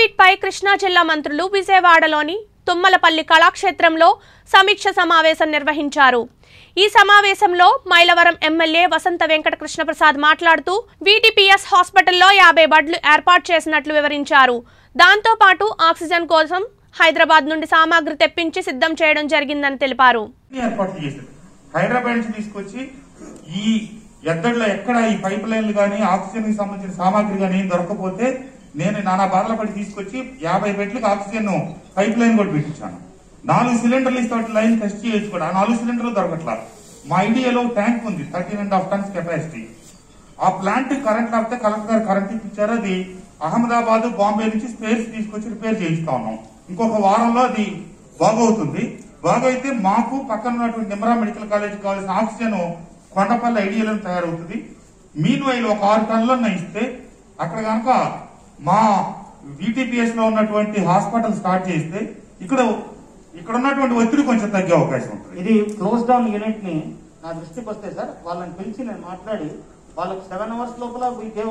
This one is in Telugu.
కోవిడ్ పై కృష్ణా జిల్లా మంత్రులు విజయవాడలోని తుమ్మలపల్లి కళాక్షేత్రంలో సమీక్ష సమావేశం నిర్వహించారు। ఈ సమావేశంలో మైలవరం ఎమ్మెల్యే వసంత వెంకట కృష్ణప్రసాద్ మాట్లాడుతూ వీటీపీఎస్ హాస్పిటల్లో 50 బెడ్లు ఏర్పాటు చేసినట్లు వివరించారు। దాంతో పాటు ఆక్సిజన్ కోసం హైదరాబాద్ నుండి సామాగ్రి తెప్పించి సిద్ధం చేయడం జరిగిందని తెలిపారు। హైదరాబాద్ నుంచి తీసుకొచ్చి ఈ ఎద్దడిలో ఎక్కడ ఈ పైప్ లైన్లు గానీ ఆక్సిజన్ కి సంబంధించిన సామాగ్రి గానీ దొరకకపోతే నేను నానా బాధల పడి తీసుకొచ్చి 50 బెడ్లకు ఆక్సిజన్ పైప్ లైన్ కూడా పెట్టించాను। 4 సిలిండర్లు ఇస్తే లైన్ టెస్ట్ చేయొచ్చు కూడా, 4 సిలిండర్లు దొరకట్లా। మా ఐడియాలో ట్యాంక్ ఉంది 13.5 టన్స్ కెపాసిటీ। ఆ ప్లాంట్ కరెంట్ లేకపోతే కలెక్టర్ గారు కరెంట్ ఇప్పించారు। అది అహ్మదాబాద్ బాంబే నుంచి స్పేర్స్ తీసుకొచ్చి రిపేర్ చేయిస్తా ఉన్నాం। ఇంకొక వారంలో అది బాగవుతుంది। బాగైతే మాకు పక్కన ఉన్నటువంటి నిమ్రా మెడికల్ కాలేజ్ కావాల్సిన ఆక్సిజన్ కొండపల్లి ఐడియాలో తయారవుతుంది। మీన్ వైల్ ఒక 6 టన్నులన్న ఇస్తే అక్కడ కనుక మా వీటీపీఎస్ లో ఉన్నటువంటి హాస్పిటల్ స్టార్ట్ చేస్తే ఇక్కడ ఉన్నటువంటి ఒత్తిడి కొంచెం తగ్గే అవకాశం ఉంటుంది। ఇది క్లోజ్ డౌన్ యూనిట్ ని నా దృష్టికి వస్తే సార్ వాళ్ళని పిలిచి నేను మాట్లాడి వాళ్ళకి 7 hours లోపల